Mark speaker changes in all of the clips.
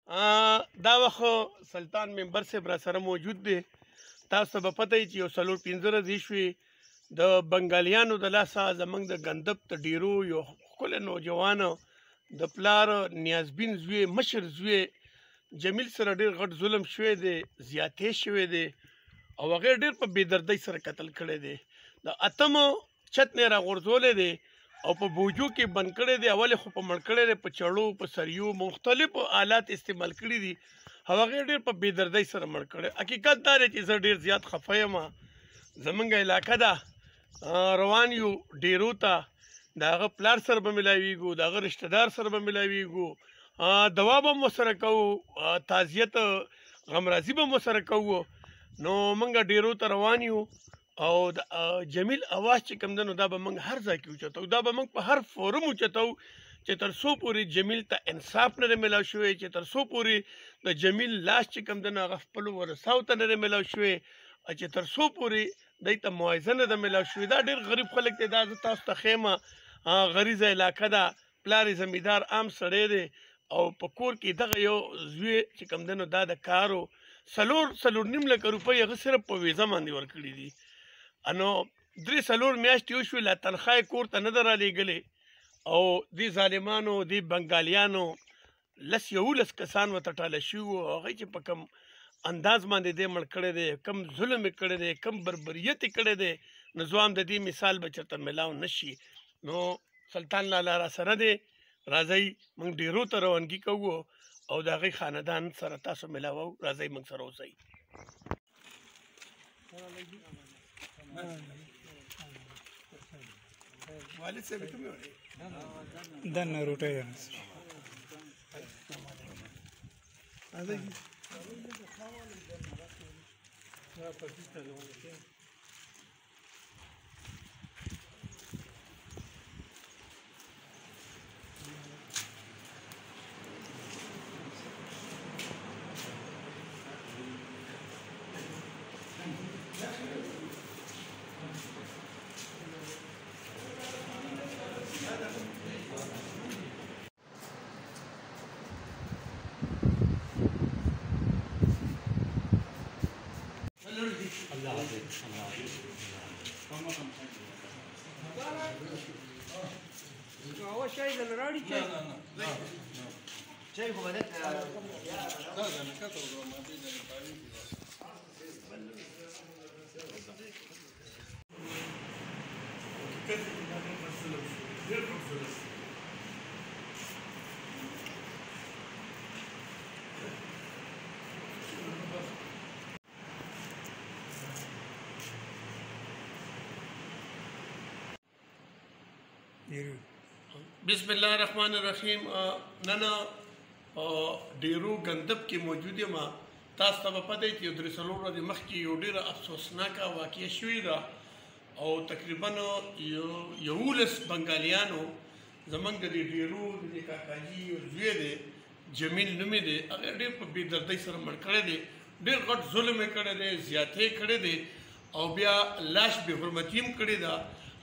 Speaker 1: دا وخت سلطان ممبر صاحب را سره موجود دی. تاسو ته به پته وي چې یو 4-5 ورځې شوې د بنګالیانو د لاسه زموږ د ګندب د ډیرو یو ښکلی نوجوان د پلار نیازبین زوی مشر زوی جمیل سره ډېر غټ ظلم شوی دی، زیاتې شوی دی او هغې ډېر په بېدردۍ سره قتل کړی دی. د اتمو چت نه یې راغورځولی دی او په بوجو کې بند کړی دی. اول خو په مړ کړی دی، په چړو په سریو مختلفو آلات استعمال کړي دي او هغې ډېر په بېدردۍ سره مړ کړی. حقیقت دا دی چې زه ډېر زیات خفه یم. زمونږ علاقه ده، روان یو ډیرو ته، د هغه پلار سره به ملاویږو، د هغه رشته دار سره به ملاویږو، دوا به مو سره کوو، تعزیت غمرازي به مو سره کوو. نو موږ ډیرو ته روان یو او د جمیل اواز چې کوم دی نو دا به موږ هر ځای کې اوچتو، دا به موږ په هر فورم اوچتو چې تر څو پورې جمیل ته انصاف نه دی میلاو شوی، چې تر څو پورې د جمیل لاس چې کوم دی نو هغه خپلو ورثاو ته نه دی میلاو شوی، چې تر څو پورې دی ته معاوضه نه ده میلاو شوې. دا ډېر غریب خلک دی. دا زه تاسو ته ښیم، غریزه علاقه ده، پلار یې زمیندار عام سړی دی او په کور کې دغه یو زوی چې کوم دی نو دا د کارو 4.5 لکه روپۍ هغه صرف په ویزه باندې ورکړي دي. نو 3-4 میاشتې وشوې، لا تنخواه یې کور ته نه ده رالیږلې او دې ظالمانو دې بنګالیانو 10-11 کسان ورته ټاله شوي وو. هغوی چې په کوم انداز باندې دی مړ کړی دی، کم ظلم یې کړی دی، کم بربریت یې کړی دی، نو زه هم د دې مثال به چېرته میلاو نه شي. نو سلطان لالا را سره دی، راځئ موږ ډیرو ته روانګي کوو او د هغې خاندان سره تاسو میلاوو. راځئ موږ سره اوسئ. والد صاحب کومې وړې
Speaker 2: دنه روټۍ
Speaker 1: بسم الله الرحمن الرحیم. نن ډیرو ګندب کې موجود یم. تاسو ته به پته وي چې 3-4 ورځې مخکې یو ډېره افسوسناکه واقعه شوې ده او تقریبا 11 بنګالیانو زموږ د دې ډیرو د دې کاکاجي یو زوی دی جمیل نومې دی، هغه ډېر په بېدردۍ سره مړ کړی دی. ډېر غټ ظلم یې کړی دی، زیاتې یې کړی دی او بیا لاش بې حرمتي هم کړې ده.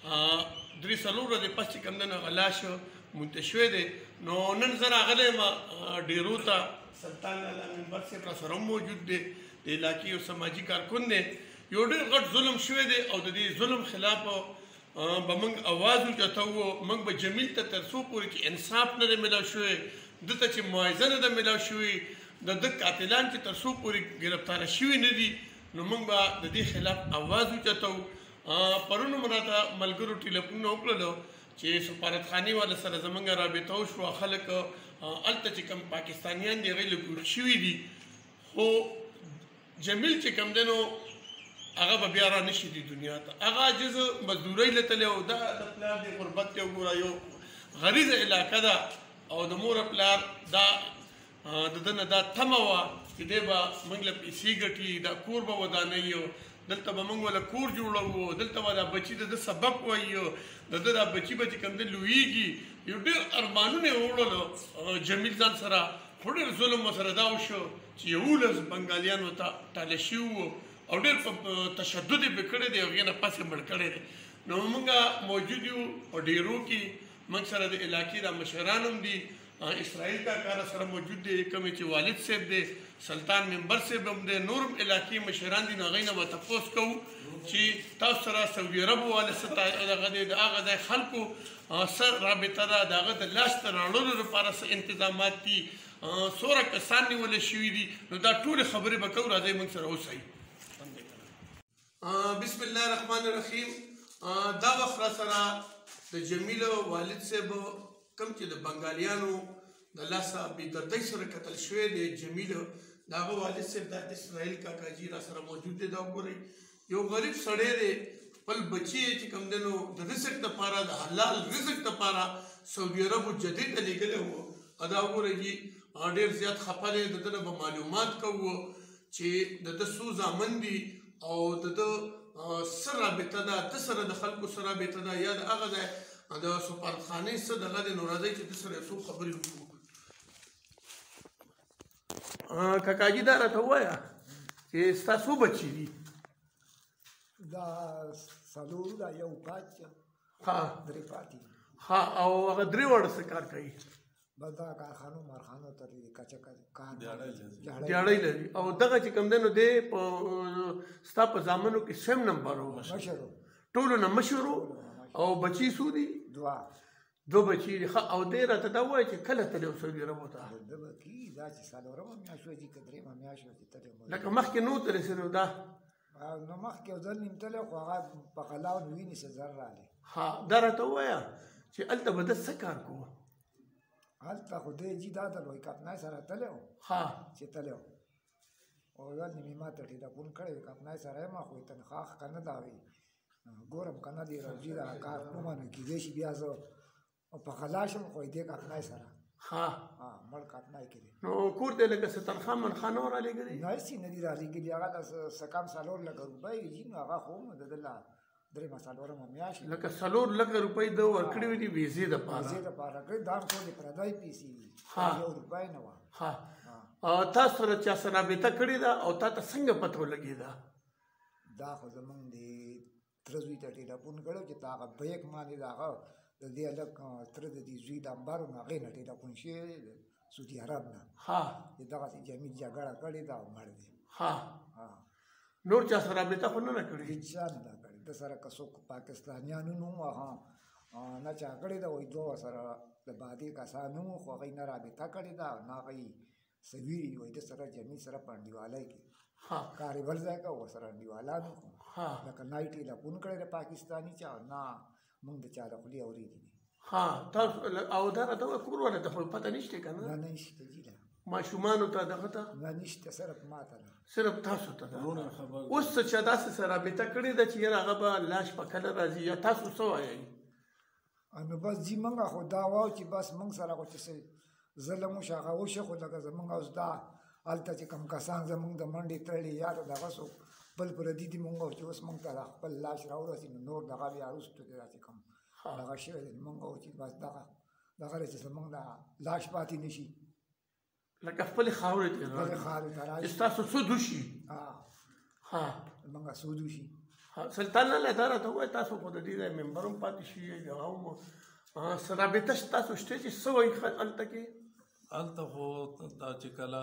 Speaker 1: 3-4 ورځې پس چې کوم دی نو هغه لاش مونته شوی دی. نو نن زه راغلی یم ډیرو ته. سلطان لالا ممبر صاحب را سره هم موجود دی، د علاقې یو سماجي کارکن دی. یو ډېر غټ ظلم شوی دی او د دې ظلم خلاف به موږ اواز اوچتوو. موږ به جمیل ته تر څو پورې چې انصاف نه دی میلاو شوی، ده ته چې معاوضه نه ده میلاو شوې، د ده قاتلان چې تر څو پورې ګرفتاره شوي نه دي، نو موږ به د دې خلاف اواز اوچتوو. پرون مو راته ملګرو ټلیفونونه وکړلو چې سفارتخانې والا سره زموږ رابطه وشوه. خلک هلته چې کوم پاکستانیان دي هغوی له ګور شوي دي، خو جمیل چې کوم دی نو هغه به بیا را نشي دي دنیا ته. هغه عاجز مزدورۍ له تللی او دا د پلار د غربت دی. وګوره یو غریزه علاقه ده او د مور پلار دا د ده نه دا تمه وه چې دی به موږ له پیسې ګټي، دا کور به ودانوي، دلته به موږ وله کور جوړوو، دلته به دا بچي د ده سبق وایي، د ده دا بچي به چې کوم دی لویږي. یو ډېر ارمانونه یې وړلو جمیل ځان سره، خو ډېر ظلم ورسره دا وشو چې 11 بنګالیانو ته ټاله شوي وو او ډېر په تشدد یې پرې کړی دی، هغې نه پس یې مړ کړی دی. نو موږ موجود یو په ډیرو کې، موږ سره د علاقې دا مشران هم دي اسرائیل کا کار سره موجود دی کومې چې والد صاحب دی سلطان ممبر صاحب هم دی نورم علاقې مشران دي نو هغوی نه به تپوس کوو چې تاسو سره سعودي عرب والا څه دغه دی د هغه ځای خلکو څه رابطه ده د هغه د لاسته راوړلو لپاره څه انتظامات دي څومره کسان نیولی شوي دي نو دا ټولې خبرې به کوو راځئ موږ سره اوسئ بسم الله الرحمن الرحیم دا وخت را سره د جمیل والد صاحب کوم چې د بنګالیانو د لاسه بېدردۍ سره قتل شوی دی جمیل د هغه والد صاحب دا اسرائیل کاکاجي را سره موجود دی دا وګورئ یو غریب سړی دی خپل بچی چې کوم دی نو د رزق دپاره د حلال رزق دپاره سعودي عربو جدې ته لېږلی و دا وګورئ جي ډېر زیات خفه دی د ده نه به معلومات کوو چې د ده څو زامن دي او د ده څه رابطه ده ده سره د خلکو څه رابطه ده یا د هغه ځای د سفارتخانې څه دغه دی نو راځئ چې ده سره یو څو خبرې وکړو کاکاجي دا راته ووایه چې ستا څو بچي دي
Speaker 2: دا څلور دا یو پاتې
Speaker 1: ها
Speaker 2: درې پاتې
Speaker 1: ها او هغه درې واړه څه کار کوي
Speaker 2: بس دا کارخانو مارخانو ته کچه کار
Speaker 1: دیاړی لري او دغه چې کوم دی نو دی په ستا په زامنو کې سیم نمبر و
Speaker 2: مشر
Speaker 1: ټولو نه مشر او بچي څو دي دو بچي دي او دی راته دا ووایه چې کله تللی و سعودي عربو ته
Speaker 2: دا به کېږي دا چې څلورمه میاشت وه چې که درېیمه میاشت وه چې تللی
Speaker 1: لکه مخکې نو ته رسېدو دا
Speaker 2: نو مخکې یو ځل نیم تللی خو هغه په قلاو نو وینې څه زر راغلی
Speaker 1: ها دا راته ووایه چې هلته به ده څه کار کوو
Speaker 2: هلته خو دی جي دا ته لوی کپنای سره تللی و
Speaker 1: ها
Speaker 2: چې تللی و او ځل نیم ما ته ټیلیفون کړی و کپنای سره یم خو تنخواه ښه نه ده وایي ګورم که نه دی روزي دا کار کومه نو کېدی شي بیا زه په خلا شم خو دې کپنای سره
Speaker 1: ها
Speaker 2: مړ کپنای کې دی
Speaker 1: نو کور دی لکه څه تنخواه منخواه نه ورالېږلې
Speaker 2: نه هېڅ نه دي رالېږلي هغه د څه کم څلور لکه روپۍ وي نو هغه خو د ده له درېیمه څلورمه میاشت
Speaker 1: لکه 4 لکه روپۍ ده ورکړې وې دي ویزې دپاره
Speaker 2: ویزې دپاره کړې دا هم ټولې پردی پیسې دي یو روپۍ نه وه
Speaker 1: ها تاسو سره چا سره رابطه کړې ده او تا ته څنګه پته ولګېده
Speaker 2: دا خو زمونږ د تره زوی ته ټیلیفون کړی چې د هغه بیک باندې د هغه د دې هلک تره د دې زوی د امبارو نه هغې نه ټیلیفون شوی د سعودي عرب نه چې دغسې جمیل جګړه کړې ده او مړ دی
Speaker 1: نور چا سره رابطه خو نه ده کړې
Speaker 2: هېڅ چا نه ده کړې ده سره که څوک پاکستانیانو نه وو نه چا کړې ده وایي دوه سره د بادي کسان وو خو هغوی نه رابطه کړې ده نه هغوی څه ویلي وایي ده سره جمیل سره په انډیوالۍ کې کار یې بل ځای که ورسره انډیوالان وو لکه نه یې ټیلیفون کړی د پاکستاني چا نه موږ د چا د خولې اورېدي دي
Speaker 1: تاسو او دا راته وایه کور والا ته خو پته نشته که نه
Speaker 2: نه نشته جي ده
Speaker 1: ماشومانو ته دغه ته
Speaker 2: نه نشته صرف ما ته ده
Speaker 1: صرف تاسو ته ده اوس څه چا داسې سره رابطه کړې ده چې یاره هغه به لاش په کله راځي یا تاسو څه وایئ
Speaker 2: نو بس جي موږ خو دا وایو چې بس موږ سره خو چې څه ظلم وشي هغه وشي خو لکه زموږ اوس دا هلته چې کوم کسان زموږ د منډې تړلي یا د دغه څوک بل پردي دي موږ چې اوس موږ ته خپل لاش راورسي نو نور دغه بیا وروستو کې داسې کوم دغه شوی دی موږ چې بس دغه چې زموږ د لاش پاتې نه شي
Speaker 1: لکه خپلې خاورې ته
Speaker 2: خپلې خاورې ته راشي
Speaker 1: چې ستاسو سود وشي
Speaker 2: زموږ سود وشي
Speaker 1: سلطان لاله دا راته ووایه تاسو خو د دې ځای ممبر هم پاتې شوي هغه هم څه رابطه ستاسو شته چې څه وایي هلته کې
Speaker 3: هلته خو دا چې کله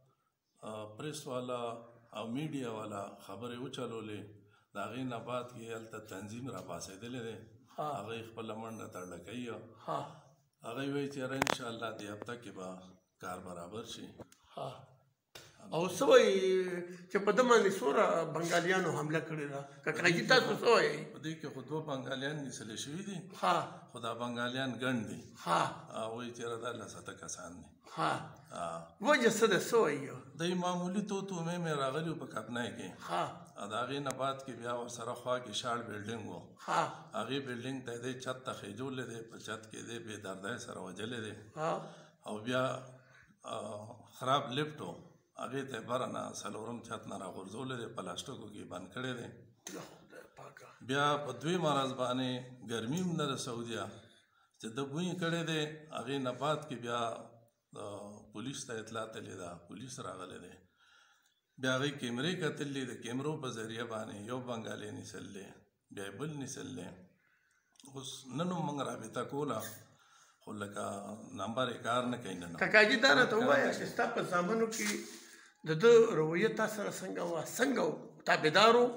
Speaker 3: پریس والا او میډیا والا خبرې وچلولې د هغې نه بعد کې هلته تنظیم را پاڅېدلی دی هغوی خپله منډه تړله کوي هغوی وایي چې یاره انشاءالله دې هفته کې به کار برابر شي
Speaker 1: او څه وایي چې په ده باندې څومره بنګالیانو حمله کړې ده کاکاجي تاسو څه وایئ
Speaker 3: په دې کې خو 2 بنګالیان نیسلی شوي دي خو دا بنګالیان ګڼ دي وایي چې یاره دا لسته کسان دي
Speaker 1: وجه څه ده څه وایي
Speaker 3: دوی معمولي توتومې مې راغلي په کپنای کې د هغې نه بعد کې بیا ورسره خوا کې شاړ بلډینګ و هغې بلډینګ ته یې دی چت ته خېجولی دی په چت کې دی بې دردی سره وجلی دی او بیا خراب لفټ و هغې ته یې بره نه 4 چت نه راغورځولی دی پلاستیکو کې بند کړی دی بیا په 2 ورځ باندې ګرمي هم نه د سعودیه چې ده بوی کړی دی هغې نه بعد کې بیا پولیس ته اطلاع تللی ده پولیس راغلی دی بیا هغوی کیمرې کتلي د کیمرو په ذریعه باندې یو بنګالی نیسلی بیا یې بل نیسلی اوس نن هم موږ رابطه کوله خو لکه نمبر یې کار نه کوي نه
Speaker 1: کاکاجي دا راته ووایه چې ستا په زامنو کې د ده رویه تا سره څنګه وه څنګه و تابعدار و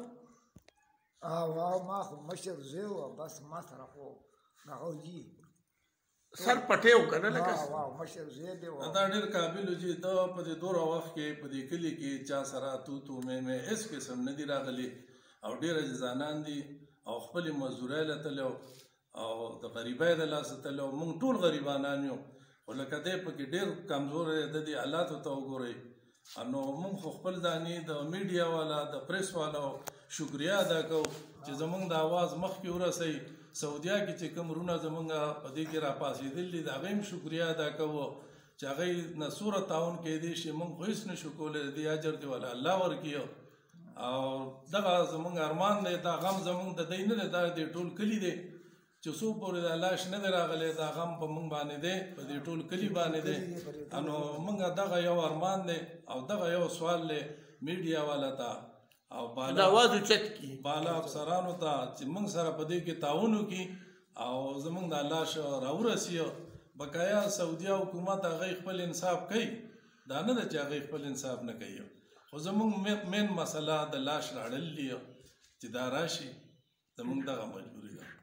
Speaker 2: ما خو مشر زوی و بس ما سره خو هغه جي
Speaker 1: سر پټې و که نه لکه
Speaker 2: مشر زوی دی
Speaker 3: دا ډېر قابل و چې دا په دې دوره وخت کې په دې کلي کې چا سره تو مې هېڅ قسم نه دي راغلي او ډېر عزیزانان دي او خپلې مزدورۍ له تللی او د غریبۍ د لاسه تللی موږ ټول غریبانان یو خو لکه دی پکې ډېر کمزوری د دې حالاتو ته وګورئ نو موږ خو خپل دانې د میډیا والا د پریس والا شکریه ادا کوو چې زموږ د آواز مخکې ورسوي سعودیا کې چې کوم رونه زموږ په دې کې راپاڅېدل دي د هغې هم شکریه ادا کوو چې هغوی نه څومره تعاون کیدی شي موږ خو هېڅ نشو کولی د دې اجر دې والا الله ورکړي او دغه زموږ ارمان دی دا غم زموږ د دی نه دی دا د ټول کلي دی چې څو پورې د لاش نه دی راغلی دا غم په موږ باندې دی په دې ټول کلي باندې دی نو موږ دغه یو ارمان دی او دغه یو سوال دی میډیا والا ته او بالا افسرانو ته چې موږ سره په دې کې تعاون وکړي او زموږ د لاش راورسي بقایا سعودیا حکومت هغوی خپل انصاف کوي دا نه ده چې هغوی خپل انصاف نه کوي خو زموږ مین مسله د لاش راړل دي چې دا راشي زموږ دغه مجبوري ده